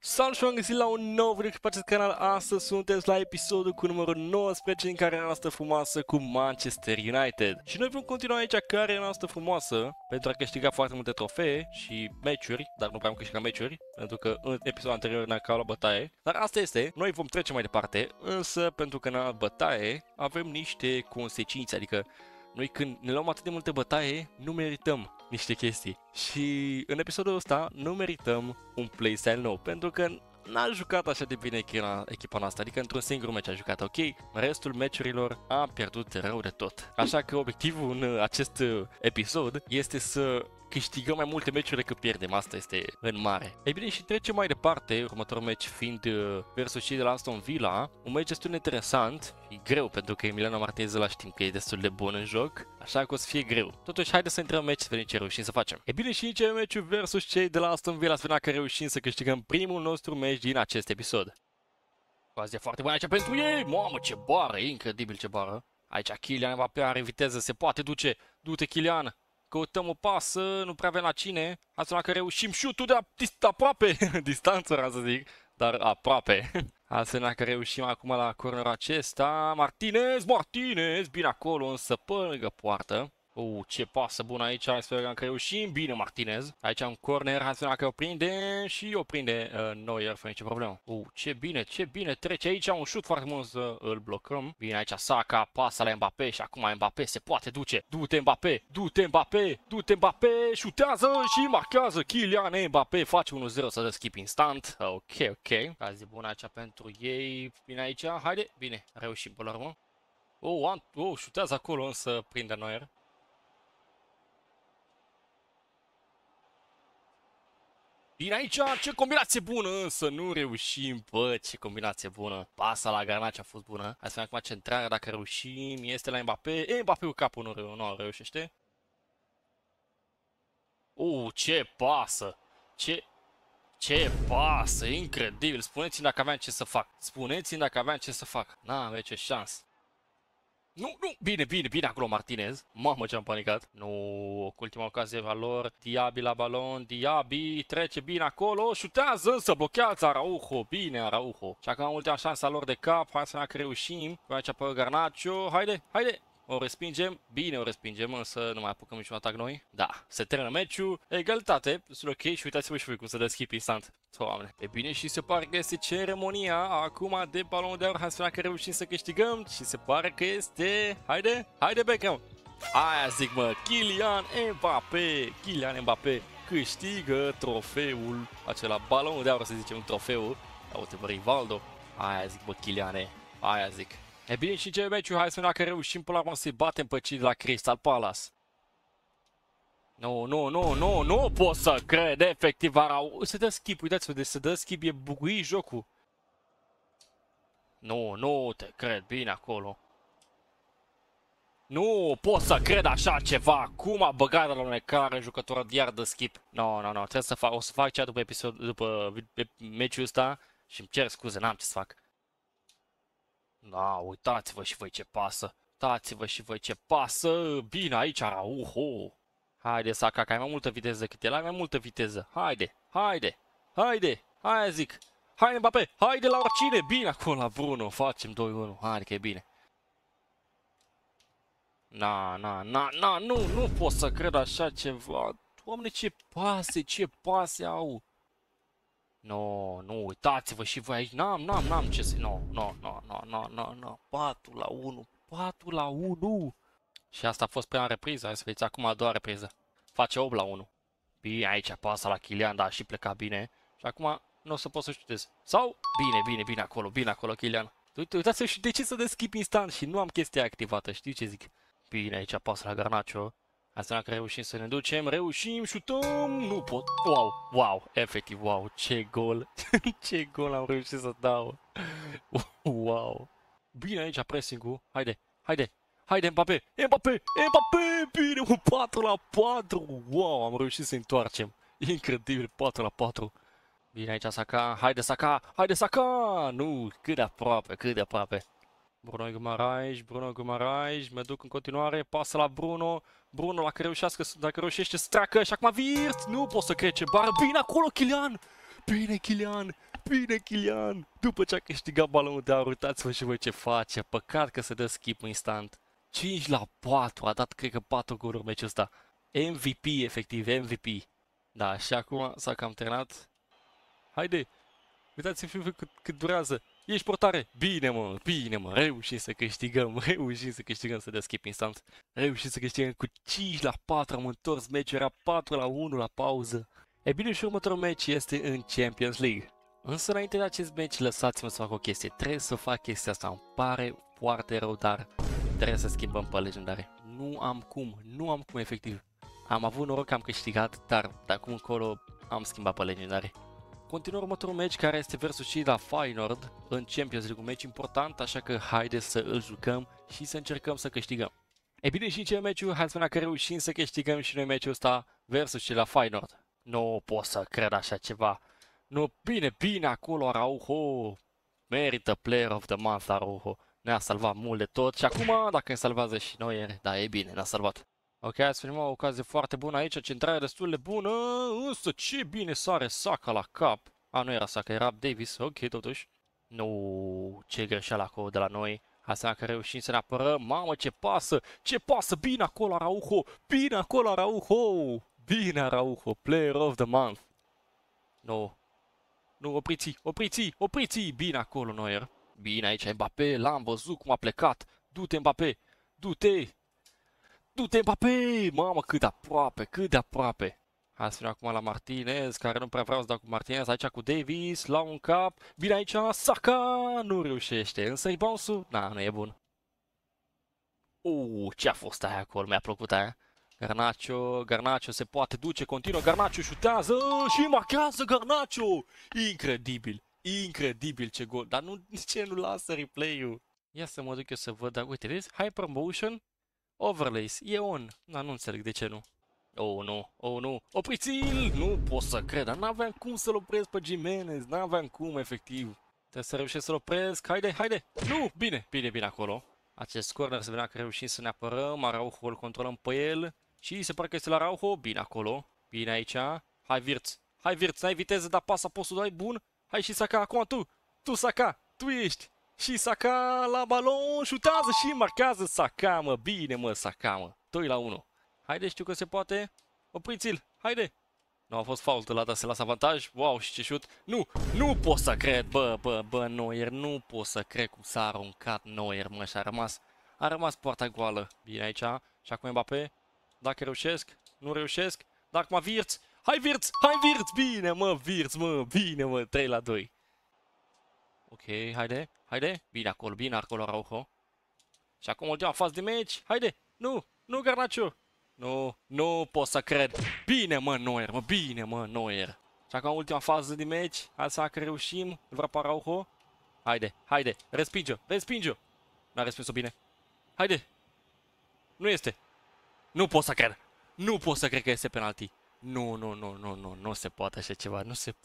Salut și am găsit la un nou video pe acest canal. Astăzi sunteți la episodul cu numărul 19 în care noastră frumoasă cu Manchester United. Și noi vom continua aici care noastră frumoasă pentru a câștiga foarte multe trofee și meciuri, dar nu prea am câștigat meciuri, pentru că în episodul anterior ne-a luat bătaie. Dar asta este, noi vom trece mai departe, însă pentru că ne-a luat bătaie avem niște consecințe, adică noi când ne luăm atât de multe bătaie, nu merităm niște chestii. Și în episodul ăsta nu merităm un playstyle nou, pentru că n-a jucat așa de bine echipa noastră, adică într-un singur meci a jucat, ok? Restul meciurilor a pierdut rău de tot. Așa că obiectivul în acest episod este să câștigăm mai multe meciuri decât pierdem, asta este în mare. Ei bine, și trecem mai departe, următorul meci fiind versus cei de la Aston Villa, un meci destul de interesant și greu, pentru că Emiliano Martinez ăla știm că e destul de bun în joc, așa că o să fie greu. Totuși, haide să intrăm în meci să vedem ce reușim să facem. Ei bine, și aici meciul versus cei de la Aston Villa, să vedem că reușim să câștigăm primul nostru meci din acest episod. Azi e foarte bună aici pentru ei, mamă ce bară, e incredibil ce bară. Aici Kylian Mbappé are viteză, se poate duce, du-te Kylian. Căutăm o pasă, nu prea avem la cine, astfel că reușim șutul de aproape, distanță vreau să zic, dar aproape. Astfel că reușim acum la cornerul acesta, Martinez, bine acolo, însă pe lângă poartă. Ce pasă bună aici, sperăm că reușim, bine Martinez. Aici un corner, astfel că o prinde și o prinde Neuer, fără nicio problemă. Ce bine, trece aici, un șut foarte bun să îl blocăm. Bine aici Saka, pasa la Mbappé și acum Mbappé se poate duce. Du-te Mbappé, șutează și marchează Kylian Mbappé, face 1-0 să dă skip instant. Ok. Azi bună aici pentru ei, bine aici, haide, bine, reușim până la urmă. Șutează acolo, însă prinde Neuer. Bine aici, ce combinație bună, însă nu reușim, bă, ce combinație bună. Pasa la Garnacho a fost bună. Hai să vedem acum centrarea, dacă reușim, este la Mbappé. Mbappé cu capul nu reușește. Ce pasă, ce pasă, incredibil. Spuneți-mi dacă aveam ce să fac. N-am nicio șansă. Nu, bine acolo Martinez. Mamă ce am panicat. Nu, cu ultima ocazie a lor. Diaby la balon, Diaby trece bine acolo, șutează, însă blochează Araujo, bine Araujo. Și acum ultima șansă a lor de cap, hai să ne reușim. Aici pe Garnacho, haide. O respingem, bine o respingem, însă nu mai apucăm niciun atac noi. Da, se termină meciul, egalitate, sunt ok și uitați-vă și voi cum se dă skip instant. Doamne. E bine și se pare că este ceremonia acum de balonul de aur, hai să vedem că reușim să câștigăm și se pare că este... Haide Beckham! Aia zic mă, Kylian Mbappé câștigă trofeul, acela balonul de aur să zicem, un trofeu. Uite bă, Rivaldo, aia zic bă, Kylian, aia zic. E bine și ce meciul, hai să vedem dacă reușim până la urmă să-i batem pe cei de la Crystal Palace. Nu pot să cred, efectiv se dă skip, uitați-vă, deci se dă skip, e buguit jocul. Nu te cred, bine acolo. Nu pot să cred așa ceva, cum a băgat la un care jucătorul iar de skip. No, trebuie să fac, o să fac cea după meciul ăsta și îmi cer scuze, n-am ce să fac. Da, uitați-vă și voi ce pasă, bine aici Araujo. Haide Saka, că ai mai multă viteză decât el, ai mai multă viteză, haide, aia zic. Haide Mbappé, haide la oricine, bine acolo la Bruno, facem 2-1, haide că e bine. Nu pot să cred așa ceva, Doamne ce pase au. Nu, uitați-vă și voi aici, n-am ce să... No. 4-1. Și asta a fost prima repriză, hai să vedeți acum a doua repriză. Face 8-1. Bine, aici pasa la Kylian, dar și pleca bine. Și acum nu o să pot să șutez. Sau, bine acolo Kylian. Uitați-vă și de ce să dă skip instant și nu am chestia activată, știi ce zic? Bine, aici pasa la Garnacho. Asta că reușim să ne ducem, șutăm, nu pot, wow, efectiv, wow, ce gol, ce gol am reușit să dau, wow. Bine aici pressing-ul, haide Mbappé, bine, 4-4, wow, am reușit să întoarcem, incredibil, 4-4. Bine aici Saka, haide Saka, nu, cât de aproape. Bruno Guimaraes, mă duc în continuare, pasă la Bruno, dacă reușește să treacă și acum Wirtz, nu pot să cred ce bară, bine acolo Kylian, bine Kylian! După ce a câștigat balonul de aur, uitați-vă și voi ce face. Păcat că se dă skip instant. 5-4, a dat cred că 4 goluri meciul ăsta. MVP, efectiv, MVP. Da, și acum s-a cam terminat. Haide! Uitați-vă cât durează. Ești portare. Bine mă, reușim să câștigăm, să dea skip instant. Reușim să câștigăm cu 5-4, am întors meciul, era 4-1 la pauză. E bine, și următorul meci este în Champions League. Însă înainte de acest meci, lăsați-mă să fac o chestie. Trebuie să fac chestia asta, îmi pare foarte rău, dar trebuie să schimbăm pe legendare. Nu am cum efectiv. Am avut noroc că am câștigat, dar de acum încolo am schimbat pe legendare. Continuă următorul meci care este versus cei de la Feyenoord în Champions League, un meci important, așa că haideți să îl jucăm și să încercăm să câștigăm. E bine, și în ce meciul, hai să spunem că reușim să câștigăm și noi meciul ăsta versus cei de la Feyenoord. Nu pot să cred așa ceva. Nu, bine acolo Araujo. Merită Player of the Month Araujo. Ne-a salvat mult de tot și acum dacă ne salvează și noi, da, e bine, ne-a salvat. Ok, hai să vedem o ocazie foarte bună aici, centrarea destul de bună, însă ce bine sare Saka la cap. A, nu era Saka, era Davis, ok, totuși. Nu, ce greșeală acolo de la noi. Hai să că reușim să ne apărăm, mamă ce pasă, bine acolo Araujo, bine Araujo, Player of the Month. Nu, opriți, bine acolo Neuer. Bine aici Mbappé, l-am văzut cum a plecat, du-te Mbappé, du-te Mbappé! Mamă, cât de aproape! Hai să vedem acum la Martinez, care nu prea vreau să dau cu Martinez, aici cu Davis, la un cap, bine aici, Saka, nu reușește, însă e bounce-ul, nu e bun. Ce a fost aia acolo, mi-a plăcut aia. Garnacho se poate duce, continuă, Garnacho șutează și marchează Garnacho! Incredibil ce gol, dar ce nu lasă replay-ul? Ia să mă duc eu să văd, dar uite, vezi, Hypermotion. Overlays, e on, dar nu înțeleg de ce nu. Oh nu, opriți-l! Nu pot să cred, dar n-aveam cum să-l opresc pe Jimenez, n-aveam cum, efectiv. Trebuie să reușesc să-l opresc, haide! Nu, bine acolo. Acest corner să vedem că reușim să ne apărăm, Araujo îl controlăm pe el. Și se pare că este la Araujo, bine acolo, bine aici. Hai Virț, n-ai viteză, dar pasa poți să dai bun. Hai și Saka, acum tu Saka, tu ești. Și Saka la balon, șutează și marchează Saka, mă, bine Saka, 2-1. Haide, știu că se poate, opriți-l, haide. Nu a fost fault, ăla, dar se lasă avantaj, wow, și ce șut. Nu pot să cred, bă, Neuer, nu pot să cred cum s-a aruncat Neuer, mă, și a rămas poarta goală. Bine aici, și acum Mbappé, dacă reușesc, nu reușesc, dar acum Virț, hai Virț, bine mă, 3-2. Ok, haide, bine acolo Araujo. Și acum ultima fază de meci, haide, nu Garnacho. Nu pot să cred. Bine mă Neuer. Și acum ultima fază de meci, hai să că reușim, îl vrea pe Araujo. Haide, respinge-o. N-a respins-o bine. Haide, nu este. Nu pot să cred că este penalti. Nu se poate așa ceva, nu se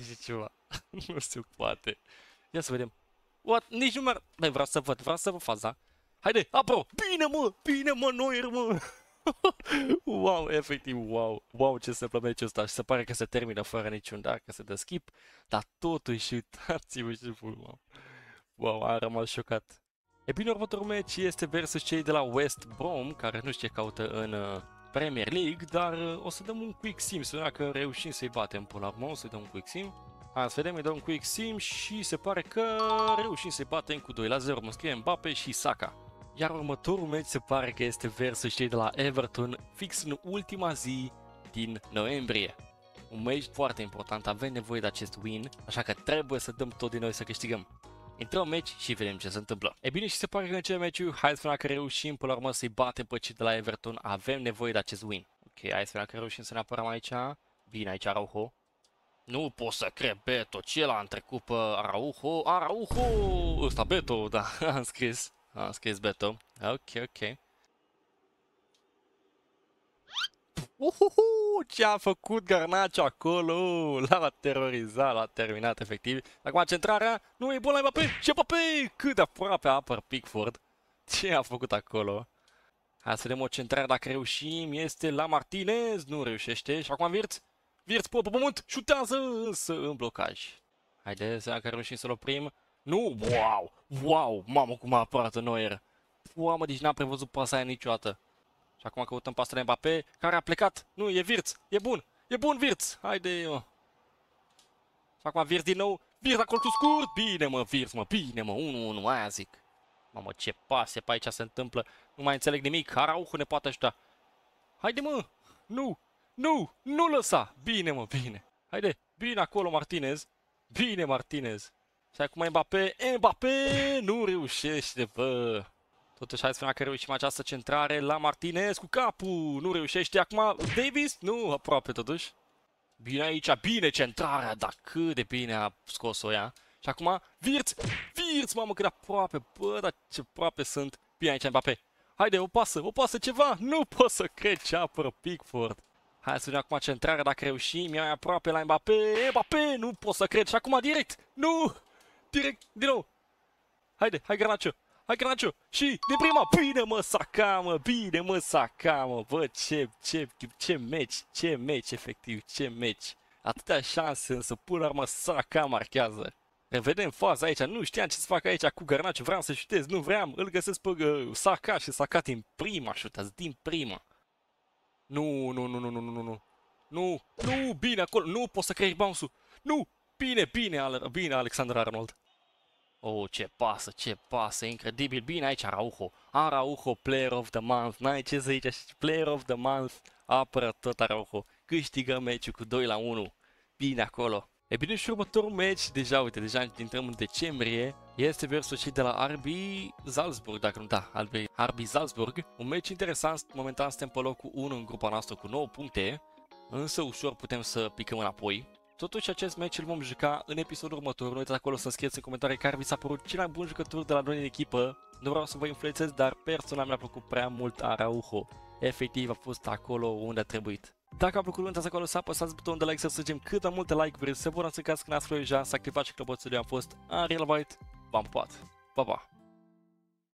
poate. Ia să vedem. What? Nici nu mi-ar... Băi, vreau să văd faza. Haide, apro! Bine mă, Neuer, mă! Wow, efectiv, wow, ce se întâmplă meciul ăsta. Și se pare că se termină fără niciun dar, că se dă skip. Dar totuși, uitați-vă și voi, wow, am rămas șocat. E bine, următorul meci este versus cei de la West Brom, care nu știu ce caută în Premier League, dar o să dăm un quick sim, să vedem dacă reușim să-i batem până la urmă, o să-i dăm un quick sim. Hai să vedem, îi dăm un quick sim și se pare că reușim să-i batem cu 2-0, mă scrie Mbappé și Saka. Iar următorul meci se pare că este versus cei de la Everton, fix în ultima zi din noiembrie. Un meci foarte important, avem nevoie de acest win, așa că trebuie să dăm tot din noi să câștigăm. Intrăm în meci și vedem ce se întâmplă. E bine, și se pare că în acel meciul, hai să vedem că reușim până la urmă să-i batem pe cei de la Everton, avem nevoie de acest win. Ok, hai să vedem că reușim să ne apărăm aici. Bine aici Araujo. Nu pot să cred, Beto, ce l-a întrecut pe Araujo? Ăsta Beto, da, am scris Beto. Ok. Ce-a făcut Garnacho acolo? L-a terorizat, l-a terminat efectiv. Acum centrarea, nu e bun la Mbappé. Și Mbappé, cât de aproape apăr Pickford. Ce a făcut acolo? Hai să vedem o centrare dacă reușim. Este la Martinez, nu reușește. Și acum Virț pe pământ, șutează însă în blocaj. Haide, să că reușim să-l oprim. Nu! Wow! Wow! Mamă, cum a apărat Neuer. Mamă, deci n-am prevăzut pasa aia niciodată. Și acum căutăm pasta de Mbappé, care a plecat. Nu, e Wirtz. E bun. E bun, Wirtz. Haide, mă. Și acum Wirtz din nou. Wirtz acolo cu scurt. Bine, mă, Wirtz, mă. Bine, mă. 1-1, aia zic. Mamă, ce pase pe aici se întâmplă. Nu mai înțeleg nimic. Araujo ne poate ajuta. Haide, mă. Nu. Nu. Nu lăsa. Bine, mă, bine. Haide. Bine acolo, Martinez. Bine, Martinez. Și acum Mbappé. Mbappé nu reușește, bă. Totuși, hai să spunem că reușim această centrare la Martinez cu capul. Nu reușește. Acum Davis. Nu, aproape totuși. Bine aici, bine centrarea, dar cât de bine a scos-o ea. Și acum Wirtz. Wirtz, mamă, cât aproape. Bă, dar ce aproape sunt. Bine aici Mbappé. Haide, o pasă ceva. Nu pot să cred ce apără Pickford. Hai să vedem acum centrarea dacă reușim. Ia aproape la Mbappé. Mbappé, nu pot să cred. Și acum direct. Nu. Direct, din nou. Haide, hai Garnacho. Hai Garnacho. Și din prima. Bine mă, Saka, mă. Bine mă, Saka, mă. Bă, ce meci, efectiv. Ce meci. Atâtea șanse, însă până la urmă Saka marchează. Revedem faza aici. Nu știam ce să fac aici cu Garnacho. Vreau să șutez. Nu vreau. Îl găsesc pe Saka și Saka din prima șutați. Din prima. Nu. Nu, bine acolo. Nu pot să creezi bounce-ul. Nu. Bine, Alexander Arnold. Oh, ce pasă, incredibil. Bine aici Araujo. Araujo, Player of the Month. N-ai ce să zici, Player of the Month. Apără tot Araujo. Câștigă meciul cu 2-1. Bine acolo. E bine, și următorul meci, deja intrăm în decembrie, este versus cei de la RB Salzburg, dacă nu da, RB Salzburg. Un meci interesant, momentan suntem pe locul 1 în grupa noastră cu 9 puncte, însă ușor putem să picăm înapoi. Totuși, acest meci îl vom juca în episodul următor. Nu uitați acolo să scrieți în comentarii care vi s-a părut cel mai bun jucător de la noi în echipă. Nu vreau să vă influențez, dar personal mi-a plăcut prea mult Araujo. Efectiv a fost acolo unde a trebuit. Dacă a plăcut, nu uitați acolo să apăsați butonul de like, să strângem cât mai multe like-uri, să vă urmăriți în caz că n-ați deja, să activați și clopoțelul. Am fost Unreal White, v-am pupat, pa, pa!